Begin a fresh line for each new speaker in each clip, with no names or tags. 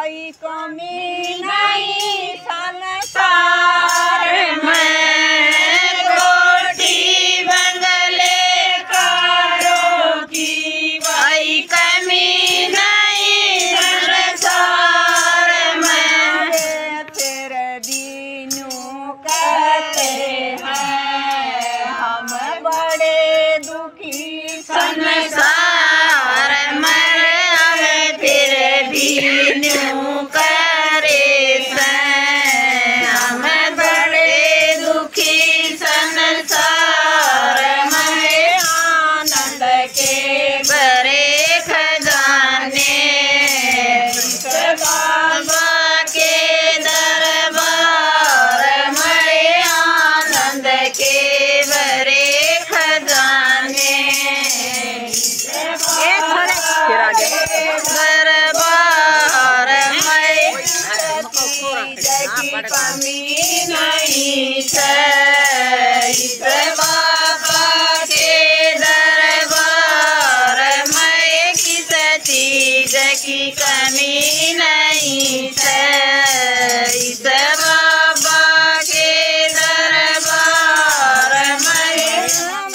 कोई कमी नहीं संसार में। कोठी बंगले कारों की कोई कमी नहीं संसार में। फिर दीनों कहते हैं हम बड़े दुखी संसार में। हमें फिर दीनों करे से हम बड़े दुखी संसार में। आनंद के बड़े खजाने बाबा के दरबार में। आनंद के बड़े खजाने दरबार में। कमी नहीं इस बाबा के दरबार में। किस चीज की कमी नहीं इस बाबा के दरबार में।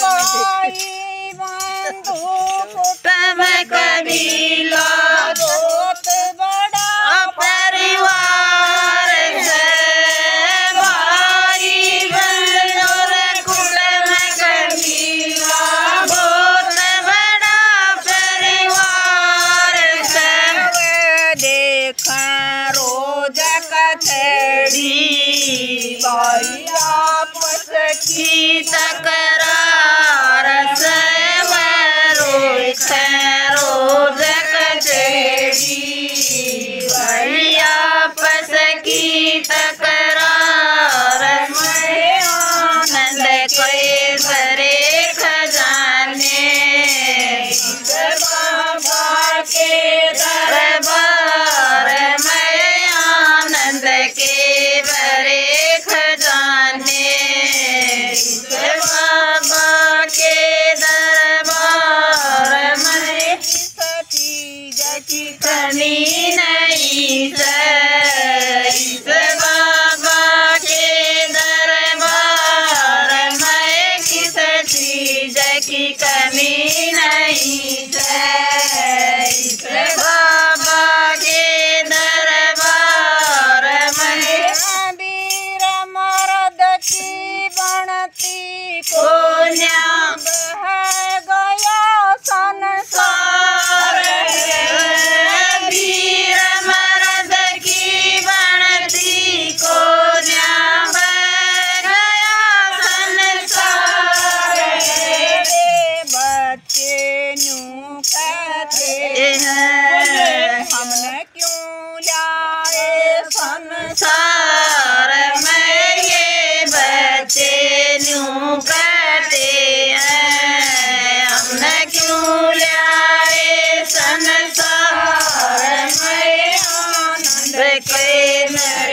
तम कबीला बहुत बड़ा परिवार है। भाई बहन और कुल में कबीला बहुत बड़ा परिवार है। देखा रोज कचड़ी भाई आपस की तकरार से। रोज कचड़ी भाई आपस की तकरार में। आनंद के बड़े खजाने बाबा के दरबार में। आनंद के बड़े खजाने बाबा के दरबार में। चीज की कमी नहीं इस बाबा के दरबार में। किस चीज की कमी नहीं इस बाबा के दरबार में। वीर मर्द की बनती कोन्या बह गया संसार। वीर मर्द की बनती कोन्या बह गया संसार। बच्चे न्यू कहते हैं हमने क्यों लाए संसार में। ये बच्चे न्यू कहते हैं हमने क्यों लाए संसार में। आनंद के